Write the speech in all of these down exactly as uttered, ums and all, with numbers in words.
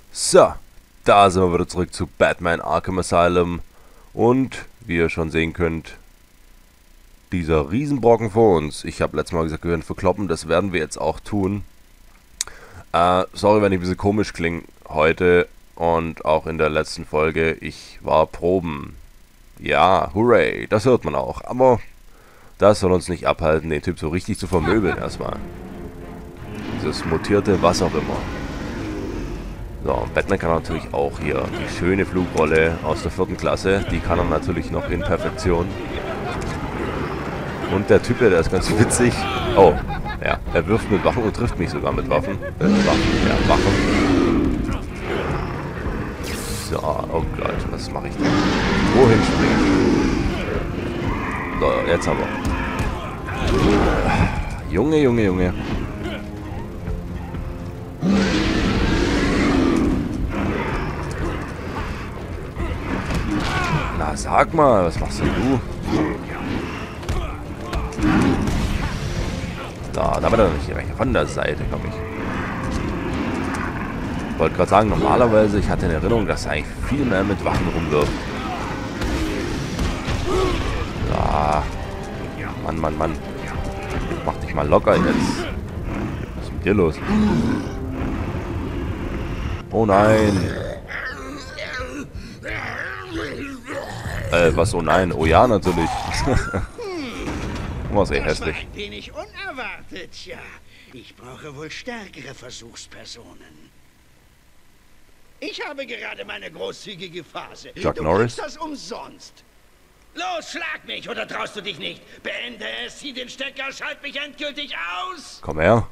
So, da sind wir wieder zurück zu Batman Arkham Asylum. Und, wie ihr schon sehen könnt, dieser Riesenbrocken vor uns. Ich habe letztes Mal gesagt, wir werden verkloppen, das werden wir jetzt auch tun. Äh, sorry, wenn ich ein bisschen komisch klinge heute und auch in der letzten Folge. Ich war proben. Ja, hooray, das hört man auch. Aber das soll uns nicht abhalten, den Typ so richtig zu vermöbeln erstmal. Dieses mutierte was auch immer. So, und Batman kann natürlich auch hier die schöne Flugrolle aus der vierten Klasse. Die kann er natürlich noch in Perfektion. Und der Typ, der ist ganz witzig. Oh, ja, er wirft mit Waffen und trifft mich sogar mit Waffen. Äh, Waffen, ja, Waffen. So, oh Gott, was mache ich denn? Wohin springen? So, jetzt aber. Junge, Junge, Junge. Na, sag mal, was machst denn du? Da, da war er nicht direkt von der Seite, komm ich. Ich wollte gerade sagen, normalerweise, ich hatte in Erinnerung, dass er eigentlich viel mehr mit Waffen rumwirft. Da. Mann, Mann, Mann. Mach dich mal locker jetzt. Was ist mit dir los? Oh nein. Äh, was? Oh nein. Oh ja, natürlich. Was eh hässlich. Das war ein wenig unerwartet, ja. Ich brauche wohl stärkere Versuchspersonen. Ich habe gerade meine großzügige Phase. Chuck du Norris? kriegst das umsonst. Los, schlag mich, oder traust du dich nicht? Beende es, zieh den Stecker, schalt mich endgültig aus! Komm her.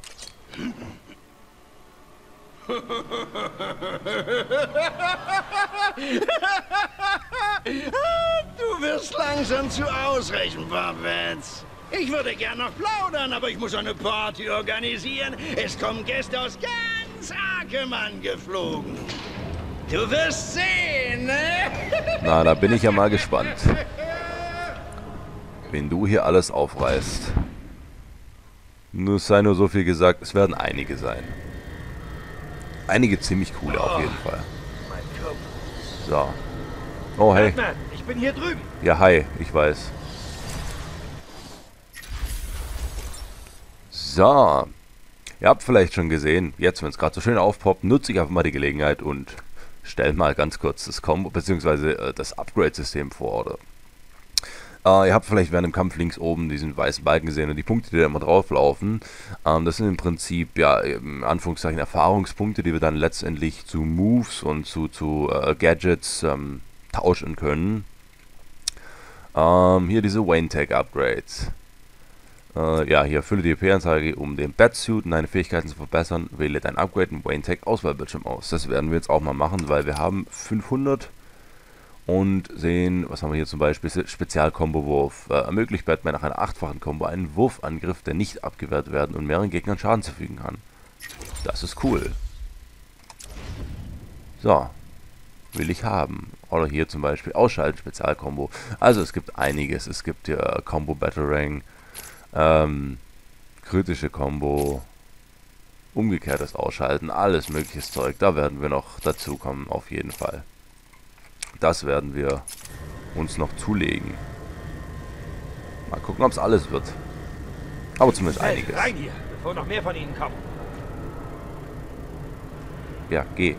Du wirst langsam zu ausrechenbar, Ich würde gern noch plaudern, aber ich muss eine Party organisieren. Es kommen Gäste aus ganz Arkham angeflogen. Du wirst sehen, ne? Na, da bin ich ja mal gespannt. Wenn du hier alles aufreißt. Nur sei nur so viel gesagt, es werden einige sein. Einige ziemlich coole auf jeden Fall. So. Oh, hey. Batman, ich bin hier drüben. Ja, hi, ich weiß. So. Ihr habt vielleicht schon gesehen, jetzt, wenn es gerade so schön aufpoppt, nutze ich einfach mal die Gelegenheit und stelle mal ganz kurz das Combo, beziehungsweise äh, das Upgrade-System vor, oder? Äh, ihr habt vielleicht während dem Kampf links oben diesen weißen Balken gesehen und die Punkte, die da immer drauflaufen. Ähm, das sind im Prinzip, ja, in Anführungszeichen Erfahrungspunkte, die wir dann letztendlich zu Moves und zu, zu äh, Gadgets ähm, tauschen können. Ähm, hier diese Wayne-Tag-Upgrades. Äh, ja, hier fülle die E P-Anzeige, um den Batsuit und deine Fähigkeiten zu verbessern. Wähle dein Upgrade im Wayne-Tag-Auswahlbildschirm aus. Das werden wir jetzt auch mal machen, weil wir haben fünfhundert und sehen, was haben wir hier zum Beispiel, Spezial-Kombo-Wurf. Äh, ermöglicht Batman nach einer achtfachen Kombo einen Wurfangriff, der nicht abgewehrt werden und mehreren Gegnern Schaden zufügen kann. Das ist cool. So. Will ich haben. Oder hier zum Beispiel Ausschalten, Spezial-Kombo. Also es gibt einiges. Es gibt hier Combo Batarang, ähm, kritische Combo, umgekehrtes Ausschalten, alles mögliches Zeug. Da werden wir noch dazu kommen, auf jeden Fall. Das werden wir uns noch zulegen. Mal gucken, ob es alles wird. Aber zumindest Schnell, einiges. rein hier, bevor noch mehr von ihnen kommen. Ja, geh.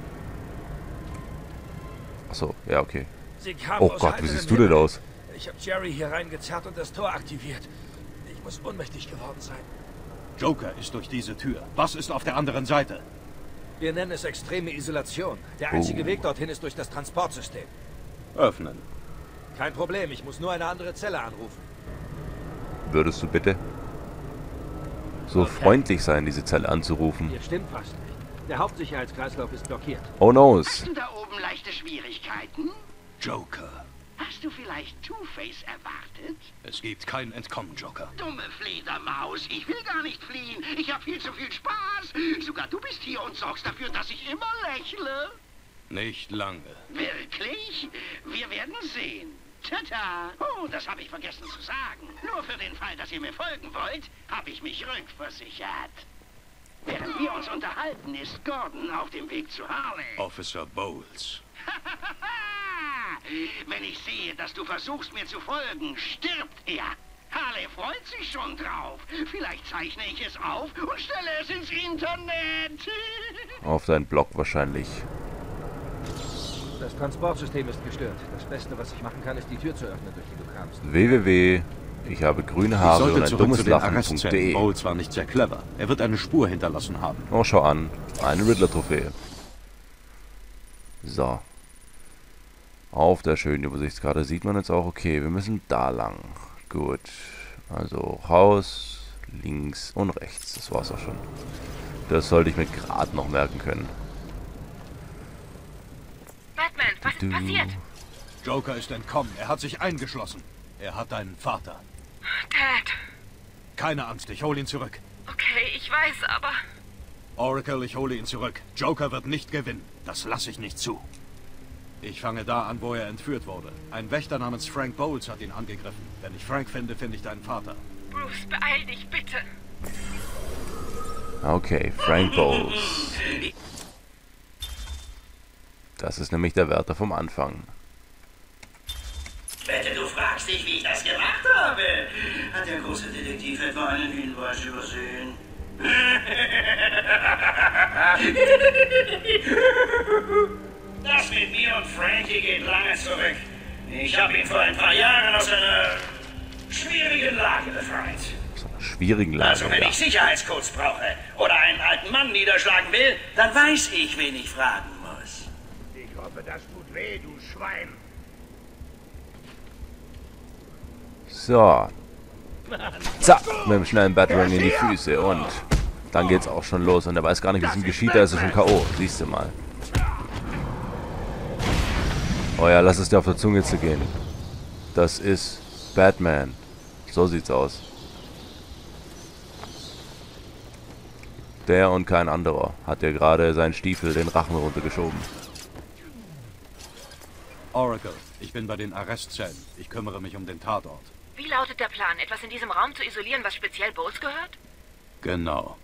Achso, ja, okay. Sie kamen Oh aus Gott, wie heiterem siehst du denn Himmel. aus? Ich habe Jerry hier reingezerrt und das Tor aktiviert. Ich muss ohnmächtig geworden sein. Joker ist durch diese Tür. Was ist auf der anderen Seite? Wir nennen es extreme Isolation. Der einzige Oh. Weg dorthin ist durch das Transportsystem. Öffnen. Kein Problem, ich muss nur eine andere Zelle anrufen. Würdest du bitte so Okay. freundlich sein, diese Zelle anzurufen? Hier stimmt fast nicht. Der Hauptsicherheitskreislauf ist blockiert. Oh no. Hast du da oben leichte Schwierigkeiten? Joker. Hast du vielleicht Two-Face erwartet? Es gibt kein Entkommen, Joker. Dumme Fledermaus, ich will gar nicht fliehen. Ich habe viel zu viel Spaß. Sogar du bist hier und sorgst dafür, dass ich immer lächle. Nicht lange. Wirklich? Wir werden sehen. Tata! Oh, das habe ich vergessen zu sagen. Nur für den Fall, dass ihr mir folgen wollt, habe ich mich rückversichert. Während wir uns unterhalten, ist Gordon auf dem Weg zu Harley. Officer Bowles. Wenn ich sehe, dass du versuchst, mir zu folgen, stirbt er. Harley freut sich schon drauf. Vielleicht zeichne ich es auf und stelle es ins Internet. Auf deinen Blog wahrscheinlich. Das Transportsystem ist gestört. Das Beste, was ich machen kann, ist die Tür zu öffnen, durch die du kamst. w w w Ich habe grüne Ich Haare sollte und ein zurück dummes zu den Lachen. Arrestzellen. .de. Bowles war nicht sehr clever. Er wird eine Spur hinterlassen haben. Oh, schau an. Eine Riddler-Trophäe. So. Auf der schönen Übersichtskarte sieht man jetzt auch, okay, wir müssen da lang. Gut. Also raus, links und rechts. Das war's auch schon. Das sollte ich mir gerade noch merken können. Batman, was ist passiert? Joker ist entkommen. Er hat sich eingeschlossen. Er hat deinen Vater. Dad. Keine Angst, ich hole ihn zurück. Okay, ich weiß, aber... Oracle, ich hole ihn zurück. Joker wird nicht gewinnen. Das lasse ich nicht zu. Ich fange da an, wo er entführt wurde. Ein Wächter namens Frank Bowles hat ihn angegriffen. Wenn ich Frank finde, finde ich deinen Vater. Bruce, beeil dich, bitte. Okay, Frank Bowles. Das ist nämlich der Wärter vom Anfang. Wette, du fragst dich, wie ich das gemacht habe. Hat der große Detektiv etwa einen Hinweis übersehen? Das mit mir und Frankie geht lange zurück. Ich habe ihn vor ein paar Jahren aus einer schwierigen Lage befreit. Aus einer schwierigen Lage, Also wenn ja. ich Sicherheitscodes brauche oder einen alten Mann niederschlagen will, dann weiß ich, wen ich fragen muss. Ich hoffe, das tut weh, du Schwein. So. Zack, mit dem schnellen Batarang in die Füße und dann geht's auch schon los und er weiß gar nicht, wie es ihm geschieht, da ist er schon K O. Siehst du mal. Oh ja, lass es dir auf der Zunge zu gehen. Das ist Batman. So sieht's aus. Der und kein anderer hat ja gerade seinen Stiefel den Rachen runtergeschoben. Oracle, ich bin bei den Arrestzellen. Ich kümmere mich um den Tatort. Wie lautet der Plan? Etwas in diesem Raum zu isolieren, was speziell Bowles gehört? Genau.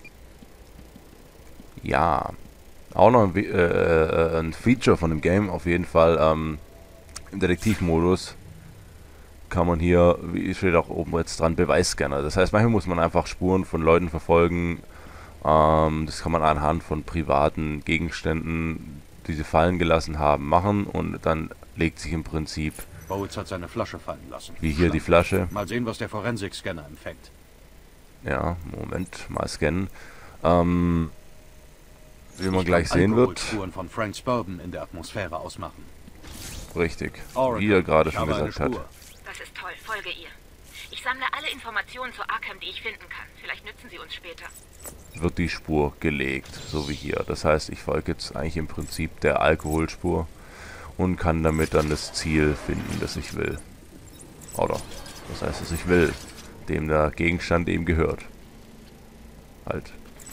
Ja. Auch noch ein, äh, äh, ein Feature von dem Game, auf jeden Fall. Ähm, Im Detektivmodus kann man hier, wie steht auch oben jetzt dran, Beweisscanner. Das heißt, manchmal muss man einfach Spuren von Leuten verfolgen. Ähm, das kann man anhand von privaten Gegenständen, die sie fallen gelassen haben, machen. Und dann legt sich im Prinzip, Bowles hat seine Flasche fallen lassen. wie hier die Flasche. Mal sehen, was der Forensik-Scanner empfängt. Ja, Moment, mal scannen. Ähm... Wie man gleich sehen wird. Spuren von Franks Bourbon in der Atmosphäre ausmachen. Richtig, Oracle, wie er gerade ich schon habe eine gesagt hat. Spur. Das ist toll, folge ihr. Ich sammle alle Informationen zu Arkham, die ich finden kann. Vielleicht nützen sie uns später. Wird die Spur gelegt, so wie hier. Das heißt, ich folge jetzt eigentlich im Prinzip der Alkoholspur und kann damit dann das Ziel finden, das ich will. Oder, das heißt, dass ich will, dem der Gegenstand eben gehört. Halt.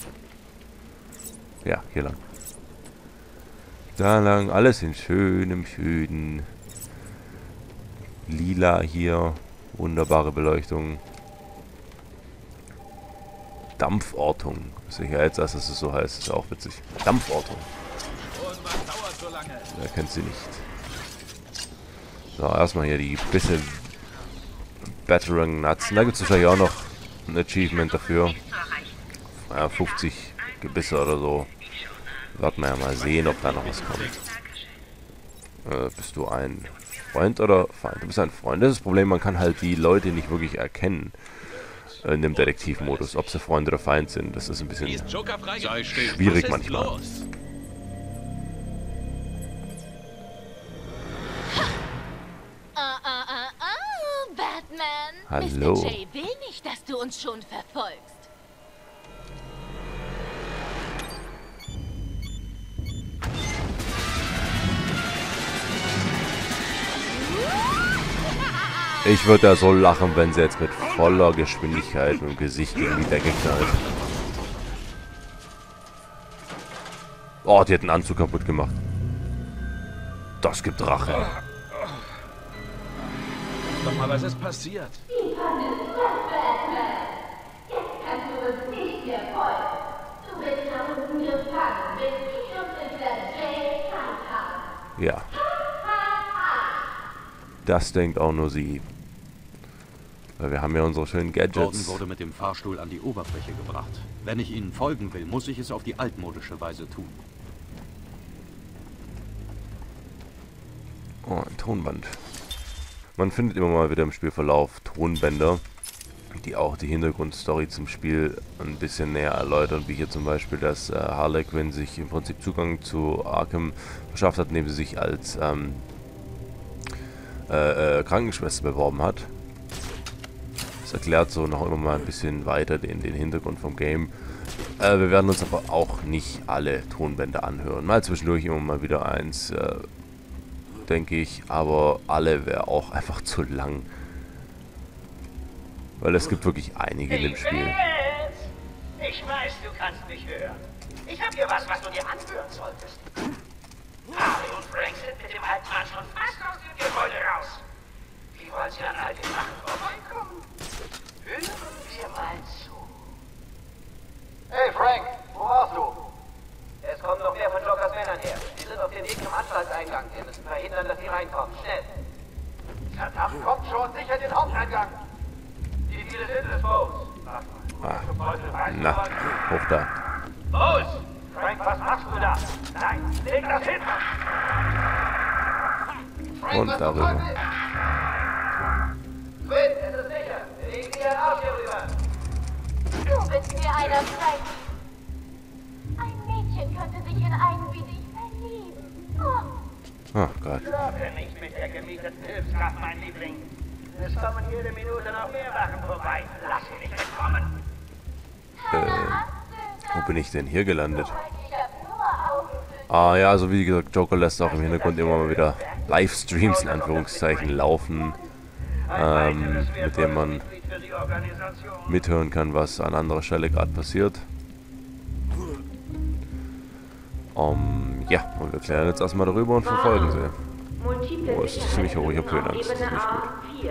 Ja, hier lang. Da lang, alles in schönem Süden. Lila hier, wunderbare Beleuchtung. Dampfortung. Sicherheit, dass es so heißt, ist ja auch witzig. Dampfortung. Wer kennt sie nicht? So, erstmal hier die bisschen Batarang Nuts. Da gibt es wahrscheinlich auch noch ein Achievement dafür. Ja, fünfzig Gebisse oder so. Warten wir ja mal sehen, ob da noch was kommt. Äh, bist du ein Freund oder Feind? Du bist ein Freund. Das ist das Problem, man kann halt die Leute nicht wirklich erkennen in dem Detektivmodus, ob sie Freund oder Feind sind. Das ist ein bisschen schwierig manchmal. Los? Ah, ah, ah, ah, Batman. Hallo. Mister J will nicht, dass du uns schon verfolgst. Ich würde da so lachen, wenn sie jetzt mit voller Geschwindigkeit und Gesicht gegen die Decke knallt. Oh, die hat den Anzug kaputt gemacht. Das gibt Rache. Doch mal, was ist passiert? Ja. Das denkt auch nur sie. Weil wir haben ja unsere schönen Gordon Gadgets. wurde mit dem Fahrstuhl an die Oberfläche gebracht. Wenn ich Ihnen folgen will, muss ich es auf die altmodische Weise tun. Oh, ein Tonband. Man findet immer mal wieder im Spielverlauf Tonbänder, die auch die Hintergrundstory zum Spiel ein bisschen näher erläutern, wie hier zum Beispiel, dass äh, Harley Quinn sich im Prinzip Zugang zu Arkham verschafft hat, indem sie sich als ähm, äh, äh, Krankenschwester beworben hat. Das erklärt so noch immer mal ein bisschen weiter den, den Hintergrund vom Game. Äh, wir werden uns aber auch nicht alle Tonbänder anhören. Mal zwischendurch immer mal wieder eins, äh, denke ich, aber alle wäre auch einfach zu lang. Weil es gibt wirklich einige in dem Spiel. Ich weiß, du kannst mich hören. Ich habe hier was, was du dir anhören solltest. Harley und Frank sind mit dem alten Mann schon fast aus dem Gebäude raus. Wie wollen sie an all den Sachen vorbeikommen? Hören wir mal zu. Hey Frank, wo warst du? Es kommen noch mehr von Jokers Männern her. Sie sind auf dem Weg zum Anstaltseingang. Wir müssen verhindern, dass sie reinkommen. Schnell. Verdammt, kommt schon, sicher den Haupteingang. Wie viele sind es, Bose? Ah, na, hoch da. Bose! Frank, was machst du da? Nein, leg das hin! Frank, Und darüber. Quinn, es ist sicher. Wir legen dir einen Arsch hier rüber. Du bist mir einer, Frank. Ein Mädchen könnte sich in einen wie dich verlieben. Oh. Oh Gott. Glaube nicht mit der gemieteten Hilfskraft, mein Liebling. Es kommen jede Minute noch mehr Wachen vorbei. Lass sie nicht entkommen. Äh, wo bin ich denn hier gelandet? Ah ja, also wie gesagt, Joker lässt auch im Hintergrund immer mal wieder Livestreams in Anführungszeichen laufen, ähm, mit dem man mithören kann, was an anderer Stelle gerade passiert. Um, ja, und wir klären jetzt erstmal darüber und verfolgen sie. Oh, es ist ziemlich hoch, ich hab Höhenangst, das ist nicht gut.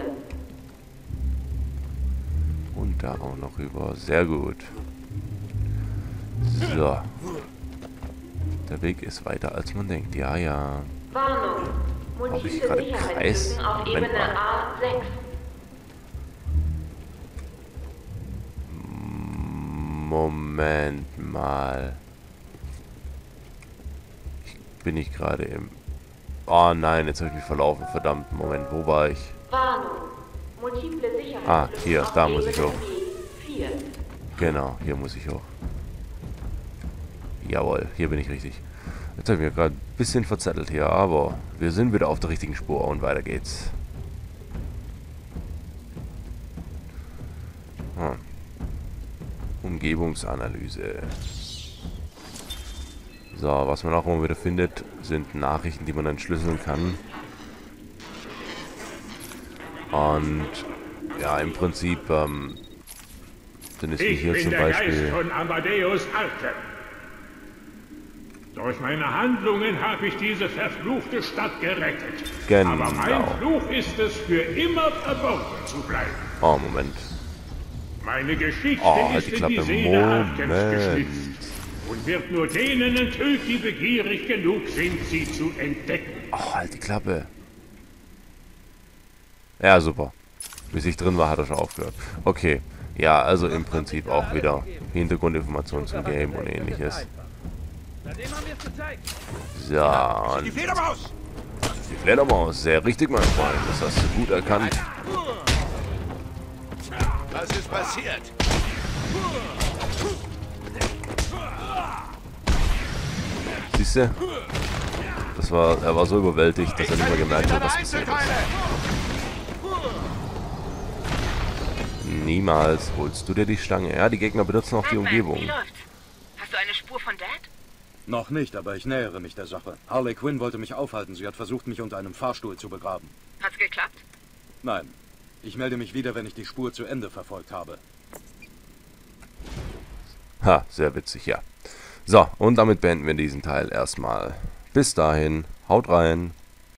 Und da auch noch rüber, sehr gut. So. Der Weg ist weiter als man denkt, ja, ja. Warnung. Habe ich gerade Kreis? Auf Moment Ebene mal. A sechs. Moment mal. Ich bin ich gerade im... Oh nein, jetzt habe ich mich verlaufen. Verdammt, Moment, wo war ich? Warnung. Multiple Sicherheitslücken Ah, hier, auf da muss ich Ebene hoch. B vier. Genau, hier muss ich hoch. Jawohl, hier bin ich richtig. Jetzt habe ich mich gerade ein bisschen verzettelt hier, aber wir sind wieder auf der richtigen Spur und weiter geht's. Hm. Umgebungsanalyse. So, was man auch immer wieder findet, sind Nachrichten, die man entschlüsseln kann. Und ja, im Prinzip ähm, sind es wie Ich hier bin zum der Beispiel... Geist von Amadeus Arkham. Durch meine Handlungen habe ich diese verfluchte Stadt gerettet. Genau. Aber mein Fluch ist es, für immer verborgen zu bleiben. Oh, Moment. Meine Geschichte Oh, halt ist die in die Klappe. Seele Arkhams Moment. geschnitzt und wird nur denen enthüllt, die begierig genug sind, sie zu entdecken. Oh, halt die Klappe. Ja, super. Bis ich drin war, hat er schon aufgehört. Okay. Ja, also im Prinzip auch wieder Hintergrundinformationen zum Game und ähnliches. So, und Die Fledermaus! die Fledermaus. Sehr richtig, mein Freund. Das hast du gut erkannt. Was ist passiert? Siehst du? Das war, er war so überwältigt, dass er nicht mehr gemerkt hat, was passiert ist. Niemals holst du dir die Stange. Ja, die Gegner benutzen auch die Batman, Umgebung. Wie läuft's? Hast du eine Spur von Dad? Noch nicht, aber ich nähere mich der Sache. Harley Quinn wollte mich aufhalten. Sie hat versucht, mich unter einem Fahrstuhl zu begraben. Hat's geklappt? Nein. Ich melde mich wieder, wenn ich die Spur zu Ende verfolgt habe. Ha, sehr witzig, ja. So, und damit beenden wir diesen Teil erstmal. Bis dahin, haut rein.